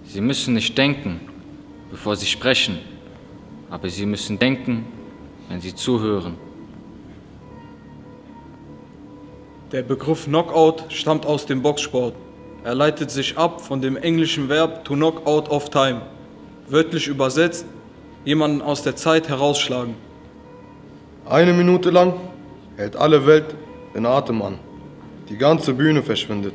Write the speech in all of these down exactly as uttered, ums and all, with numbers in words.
Sie müssen nicht denken, bevor Sie sprechen, aber Sie müssen denken, wenn Sie zuhören. Der Begriff Knockout stammt aus dem Boxsport. Er leitet sich ab von dem englischen Verb to knock out of time. Wörtlich übersetzt, jemanden aus der Zeit herausschlagen. Eine Minute lang hält alle Welt den Atem an. Die ganze Bühne verschwindet.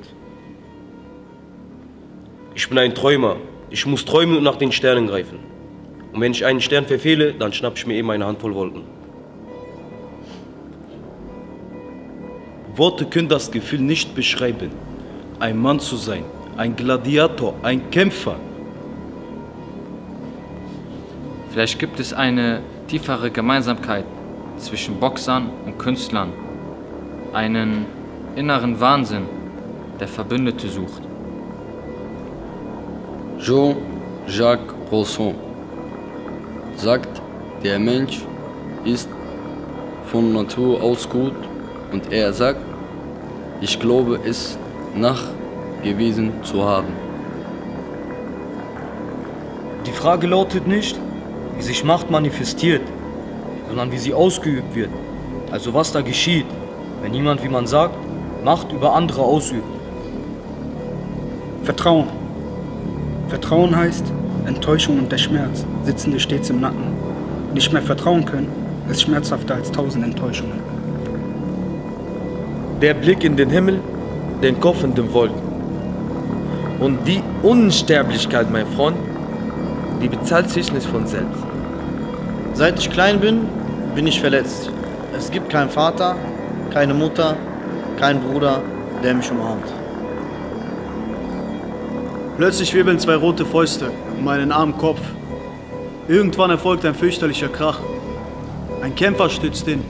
Ich bin ein Träumer. Ich muss träumen und nach den Sternen greifen. Und wenn ich einen Stern verfehle, dann schnapp ich mir eben eine Handvoll Wolken. Worte können das Gefühl nicht beschreiben, ein Mann zu sein, ein Gladiator, ein Kämpfer. Vielleicht gibt es eine tiefere Gemeinsamkeit zwischen Boxern und Künstlern, einen inneren Wahnsinn, der Verbündete sucht. Jean-Jacques Rousseau sagt, der Mensch ist von Natur aus gut, und er sagt, ich glaube es nachgewiesen zu haben. Die Frage lautet nicht, wie sich Macht manifestiert, sondern wie sie ausgeübt wird. Also was da geschieht, wenn jemand, wie man sagt, Macht über andere ausübt. Vertrauen. Vertrauen heißt, Enttäuschung und der Schmerz sitzen dir stets im Nacken. Nicht mehr vertrauen können, ist schmerzhafter als tausend Enttäuschungen. Der Blick in den Himmel, den Kopf in den Wolken. Und die Unsterblichkeit, mein Freund, die bezahlt sich nicht von selbst. Seit ich klein bin, bin ich verletzt. Es gibt keinen Vater, keine Mutter, keinen Bruder, der mich umarmt. Plötzlich wirbeln zwei rote Fäuste um meinen armen Kopf. Irgendwann erfolgt ein fürchterlicher Krach. Ein Kämpfer stürzt hin.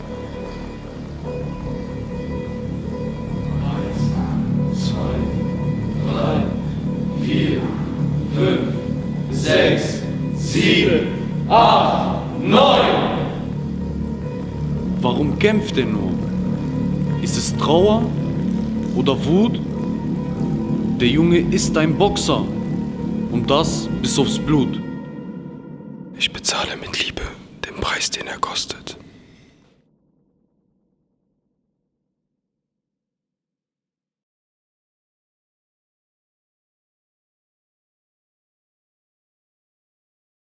Eins, zwei, drei, vier, fünf, sechs, sieben, acht, neun. Warum kämpft er nur? Ist es Trauer oder Wut? Der Junge ist ein Boxer und das bis aufs Blut. Ich bezahle mit Liebe den Preis, den er kostet.